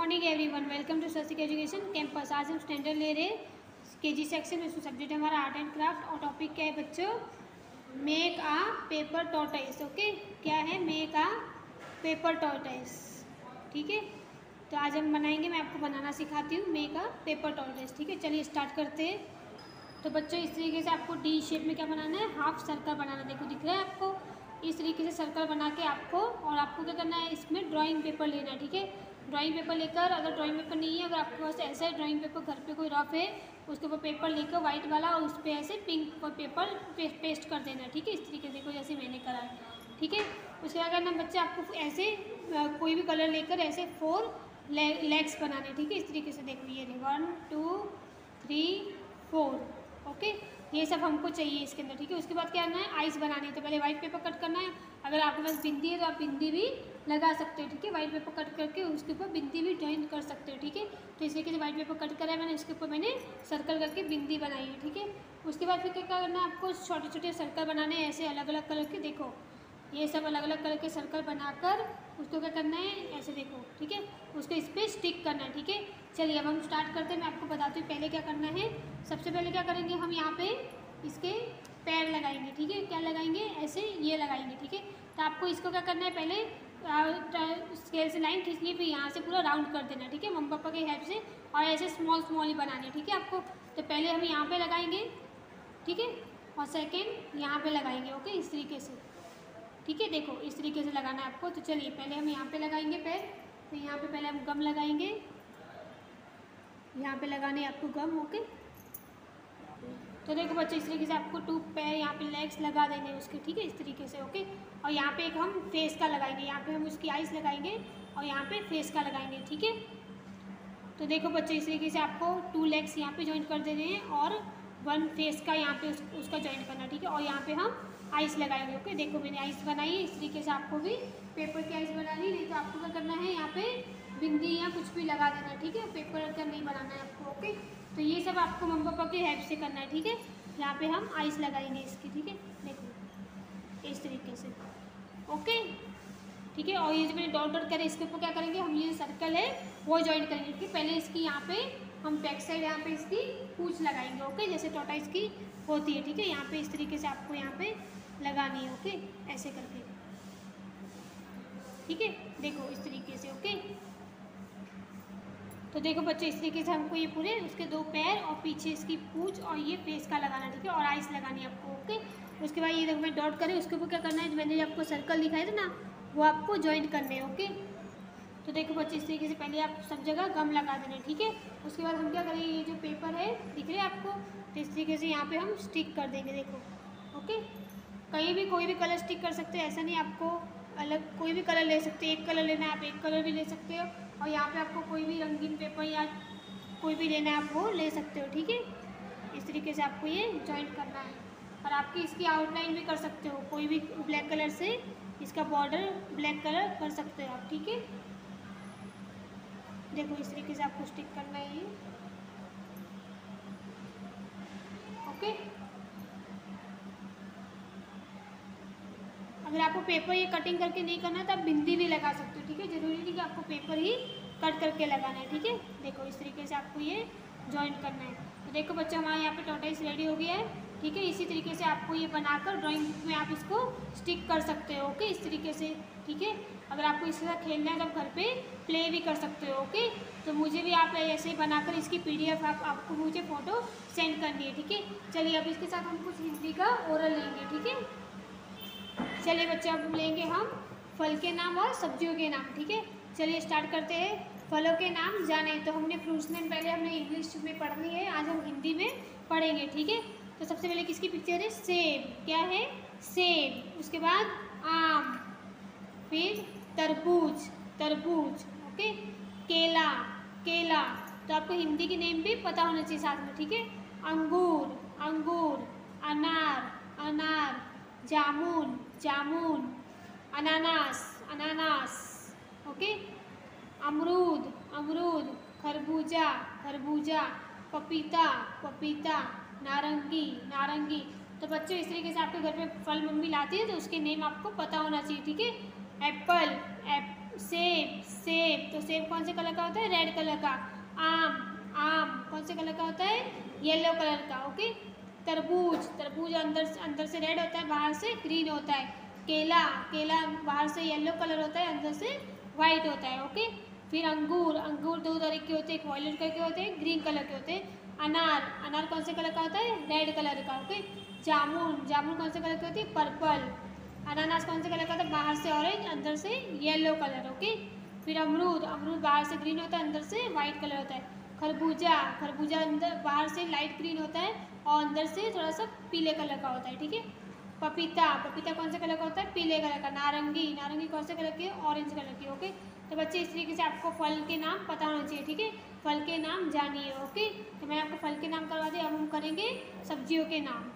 Morning everyone, welcome to Swastik education campus. आज हम standard ले रहे केजी सेक्शन में। सब्जेक्ट हमारा आर्ट एंड क्राफ्ट और टॉपिक क्या है बच्चों? Make a paper tortoise. Okay, क्या है? Make a paper tortoise. ठीक है, तो आज हम बनाएंगे। मैं आपको बनाना सिखाती हूँ मेक आ पेपर टॉर्टोइस। ठीक है, चलिए स्टार्ट करते हैं। तो बच्चों इस तरीके से आपको डी शेप में क्या बनाना है, हाफ सर्कल बनाना। देखो दिख रहा है आपको? इस तरीके से सर्कल बना के आपको क्या करना है, इसमें ड्राइंग पेपर लेना है। ठीक है, ड्राइंग पेपर लेकर, अगर ड्राइंग पेपर नहीं है, अगर आपके पास ऐसा है ड्राइंग पेपर घर पे कोई रफ है, उसके ऊपर पेपर लेकर वाइट वाला और उस पर ऐसे पिंक पेपर पेस्ट कर देना है। ठीक है, इस तरीके से देखो जैसे मैंने करा है। ठीक है, उसके बाद करना बच्चे आपको ऐसे कोई भी कलर लेकर ऐसे 4 लेग्स बनाने। ठीक है, इस तरीके से देखो ये 1 2 3 4। ओके, ये सब हमको चाहिए इसके अंदर। ठीक है, उसके बाद क्या करना है, आइस बनानी है। तो पहले वाइट पेपर कट करना है। अगर आपके पास बिंदी है तो आप बिंदी भी लगा सकते हो। ठीक है, वाइट पेपर कट करके उसके ऊपर बिंदी भी जॉइन कर सकते हो। ठीक है, तो इस तरीके से वाइट पेपर कट करा है मैंने, उसके ऊपर मैंने सर्कल करके बिंदी बनाई है। ठीक है, उसके बाद फिर क्या करना है, आपको छोटे छोटे सर्कल बनाने हैं ऐसे अलग अलग कलर के। देखो ये सब अलग अलग कलर के सर्कल बनाकर उसको क्या करना है, ऐसे देखो। ठीक है, उसको इस पर स्टिक करना है। ठीक है, चलिए अब हम स्टार्ट करते हैं। मैं आपको बताती हूँ पहले क्या करना है। सबसे पहले क्या करेंगे, हम यहाँ पे इसके पैर लगाएंगे। ठीक है, क्या लगाएंगे, ऐसे ये लगाएंगे। ठीक है, तो आपको इसको क्या करना है, पहले स्केल से लाइन खींचनी है, फिर यहाँ से पूरा राउंड कर देना है। ठीक है, मम्मी पापा की हेल्प से, और ऐसे स्मॉल स्मॉल ही बनानी है। ठीक है आपको, तो पहले हम यहाँ पे लगाएंगे। ठीक है, और सेकेंड यहाँ पे लगाएंगे। ओके, इस तरीके से। ठीक है, देखो इस तरीके से लगाना है आपको। तो चलिए पहले हम यहाँ पे लगाएंगे पैर। तो यहाँ पे पहले हम गम लगाएंगे, यहाँ पे लगाने आपको गम। ओके, तो देखो बच्चे इस तरीके से आपको 2 पैर यहाँ पे लेग्स लगा देंगे उसके। ठीक है, इस तरीके से। ओके, और यहाँ पे एक हम फेस का लगाएंगे, यहाँ पे हम उसकी आइज़ लगाएंगे और यहाँ पे फेस का लगाएंगे। ठीक है, तो देखो बच्चे इस तरीके से आपको 2 लेग्स यहाँ पे ज्वाइन कर देने हैं और 1 फेस का यहाँ पे उसका ज्वाइन करना। ठीक है, और यहाँ पे हम आइस लगाएंगे। ओके, देखो मैंने आइस बनाई है। इस तरीके से आपको भी पेपर की आइस बनानी, नहीं तो आपको क्या करना है, यहाँ पे बिंदी या कुछ भी लगा देना है। ठीक है, पेपर का नहीं बनाना है आपको। ओके, तो ये सब आपको मम्मी पापा की हेल्प से करना है। ठीक है, यहाँ पे हम आइस लगाएंगे इसकी। ठीक है, देखो इस तरीके से। ओके, ठीक है, और ये जो मैंने डॉट डॉट करे इसके ऊपर क्या करेंगे, हम ये सर्कल है वो ज्वाइन करेंगे। ठीक है, पहले इसकी यहाँ पे हम बैक साइड यहाँ पे इसकी पूंछ लगाएंगे। ओके, जैसे टोटाइस की होती है। ठीक है, यहाँ पे इस तरीके से आपको यहाँ पे लगानी है। ओके, ऐसे करके। ठीक है, देखो इस तरीके से। ओके, तो देखो बच्चे इस तरीके से हमको ये पूरे उसके 2 पैर और पीछे इसकी पूंछ और ये फेस का लगाना। ठीक है, और आइस लगानी है आपको। ओके, उसके बाद ये देखो मैं डॉट करें, उसके ऊपर क्या करना है, मैंने आपको सर्कल दिखाए थे ना, वो आपको ज्वाइन करने हैं। ओके, तो देखो बच्चे इस तरीके से पहले आप सब जगह गम लगा देना। ठीक है, उसके बाद हम क्या करेंगे, ये जो पेपर है दिख रहे हैं आपको, तो इस तरीके से यहाँ पे हम स्टिक कर देंगे। देखो ओके, कहीं भी कोई भी कलर स्टिक कर सकते हैं, ऐसा नहीं आपको अलग कोई भी कलर ले सकते हैं। एक कलर लेना है आप एक कलर भी ले सकते हो, और यहाँ पे आपको कोई भी रंगीन पेपर या कोई भी लेना है आप वो ले सकते हो। ठीक है, इस तरीके से आपको ये जॉइंट करना है, और आपकी इसकी आउटलाइन भी कर सकते हो, कोई भी ब्लैक कलर से इसका बॉर्डर ब्लैक कलर कर सकते हो आप। ठीक है, देखो इस तरीके से आपको स्टिक करना है ये। ओके, अगर आपको पेपर ये कटिंग करके नहीं करना है तो आप बिंदी भी लगा सकते हो। ठीक है, जरूरी नहीं कि आपको पेपर ही कट करके लगाना है। ठीक है, देखो इस तरीके से आपको ये जॉइंट करना है। तो देखो बच्चे हमारे यहाँ पे टॉर्टोइस रेडी हो गया है। ठीक है, इसी तरीके से आपको ये बनाकर ड्राइंग बुक में आप इसको स्टिक कर सकते हो। ओके, इस तरीके से। ठीक है, अगर आपको इसके साथ खेलना है तो आप घर पे प्ले भी कर सकते हो। ओके, तो मुझे भी आप ऐसे ही बनाकर इसकी PDF आपको मुझे फ़ोटो सेंड करनी है। ठीक है, चलिए अब इसके साथ हम कुछ हिंदी का ओरल लेंगे। ठीक है, चलिए बच्चे अब लेंगे हम फल के नाम और सब्जियों के नाम। ठीक है, चलिए स्टार्ट करते हैं। फलों के नाम जाने, तो हमने फ्रूट्स नेम पहले हमने इंग्लिश में पढ़नी है, आज हम हिंदी में पढ़ेंगे। ठीक है, तो सबसे पहले किसकी पिक्चर है, सेब। क्या है, सेब। उसके बाद आम, फिर तरबूज, तरबूज। ओके, केला, केला। तो आपको हिंदी के नेम भी पता होना चाहिए साथ में। ठीक है, अंगूर, अंगूर। अनार, अनार। जामुन, जामुन। अनानास, अनानास। ओके, अमरूद, अमरूद। खरबूजा, खरबूजा। पपीता, पपीता। नारंगी, नारंगी। तो बच्चों इस तरीके से आपके घर पे फल मम्मी लाती है तो उसके नेम आपको पता होना चाहिए। ठीक है, एप्पल, सेब सेब, तो सेब कौन से कलर का होता है? रेड कलर का। आम आम कौन से कलर का होता है? येलो कलर का। ओके। तरबूज तरबूज अंदर से रेड होता है, बाहर से ग्रीन होता है। केला केला बाहर से येलो कलर होता है, अंदर से वाइट होता है। ओके। फिर अंगूर अंगूर दो तरह के होते हैं, एक वायलेट कलर के होते हैं, ग्रीन कलर के होते हैं। अनार अनार कौन से कलर का होता है? रेड कलर का। ओके। जामुन जामुन कौन से कलर की होती है? पर्पल। अनानास कौन से कलर का होता है? बाहर से ऑरेंज, अंदर से येलो कलर। ओके। फिर अमरूद अमरूद बाहर से ग्रीन होता है, अंदर से वाइट कलर होता है। खरबूजा खरबूजा अंदर बाहर से लाइट ग्रीन होता है और अंदर से थोड़ा सा पीले कलर का होता है। ठीक है। पपीता पपीता कौन से कलर का होता है? पीले कलर का। नारंगी नारंगी कौन से कलर की है? ऑरेंज कलर की। ओके। तो बच्चे इस तरीके से आपको फल के नाम पता होना चाहिए। ठीक है। फल के नाम जानिए। ओके। तो मैंने आपको फल के नाम करवा दिए, अब हम करेंगे सब्जियों के नाम।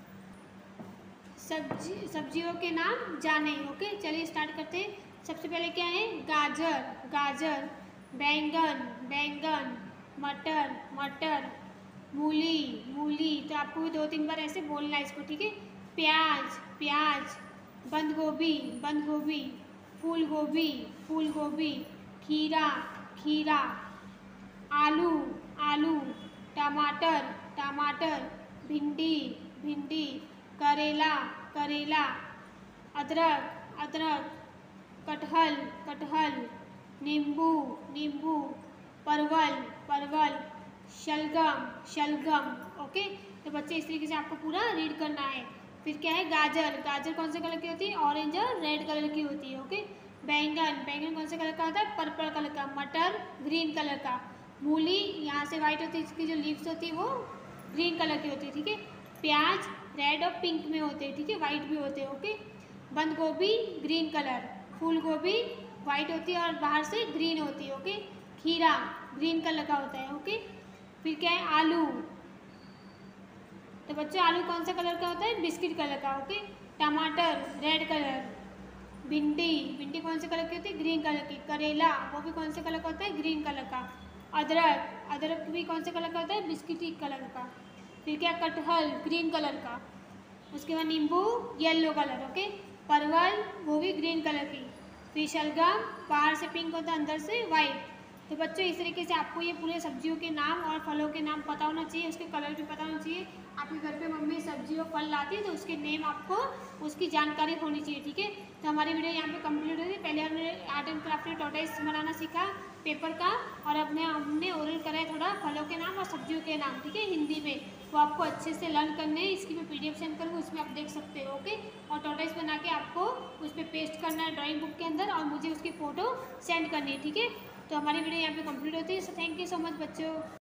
सब्जियों के नाम जाने। ओके। चलिए स्टार्ट करते हैं। सबसे पहले क्या है? गाजर गाजर, बैंगन बैंगन, मटर मटर, मूली मूली। तो आपको भी 2-3 बार ऐसे बोलना है इसको। ठीक है। प्याज प्याज, बंद गोभी बंद गोभी, फूल गोभी फूल गोभी, खीरा खीरा, आलू आलू, टमाटर टमाटर, भिंडी भिंडी, करेला करेला, अदरक अदरक, कटहल कटहल, नींबू नींबू, परवल परवल, शलगम शलगम। ओके। तो बच्चे इस तरीके से आपको पूरा रीड करना है। फिर क्या है? गाजर गाजर कौन से कलर की होती है? ऑरेंज और रेड कलर की होती है। ओके। बैंगन बैंगन कौन से कलर का होता है? पर्पल कलर का। मटर ग्रीन कलर का। मूली यहाँ से वाइट होती है, इसकी जो लीव्स होती है वो ग्रीन कलर की होती है। ठीक है। प्याज रेड और पिंक में होते हैं। ठीक है। वाइट भी होते हैं। ओके। बंद गोभी ग्रीन कलर, फूल गोभी वाइट होती है और बाहर से ग्रीन होती है। ओके। खीरा ग्रीन कलर का होता है। ओके। फिर क्या है? आलू। तो बच्चों आलू कौन सा कलर का होता है? बिस्किट कलर का। ओके। टमाटर रेड कलर, भिंडी भिंडी कौन से कलर की होती है? ग्रीन कलर की। करेला वो भी कौन से कलर का होता है? ग्रीन कलर का। अदरक अदरक भी कौन से कलर का होता है? बिस्किटी कलर का। फिर क्या? कटहल ग्रीन कलर का। उसके बाद नींबू येलो कलर। ओके। परवल वो भी ग्रीन कलर की। फिर शलगम बाहर से पिंक होता है, अंदर से वाइट। तो बच्चों इस तरीके से आपको ये पूरे सब्जियों के नाम और फलों के नाम पता होना चाहिए, उसके कलर भी पता होना चाहिए। आपके घर पे मम्मी सब्जी और फल लाती है तो उसके नेम आपको उसकी जानकारी होनी चाहिए। ठीक है। तो हमारी वीडियो यहाँ पे कंप्लीट हुई। पहले हमने आर्ट एंड क्राफ्ट में टॉर्टोइस बनाना सीखा पेपर का, और हमने ओरल करा है थोड़ा फलों के नाम और सब्जियों के नाम। ठीक है। हिंदी में वो आपको अच्छे से लर्न करने हैं। इसकी मैं PDF सेंड करूँगी, उसमें आप देख सकते हो। ओके। और टॉर्टोइस बना के आपको उस पर पेस्ट करना है ड्राइंग बुक के अंदर और मुझे उसकी फ़ोटो सेंड करनी है। ठीक है। तो हमारी वीडियो यहाँ पे कंप्लीट होती है। So thank you so much बच्चों।